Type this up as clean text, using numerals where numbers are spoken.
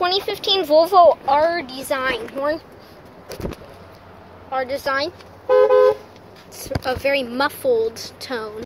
2015 Volvo R design. R design. It's a very muffled tone.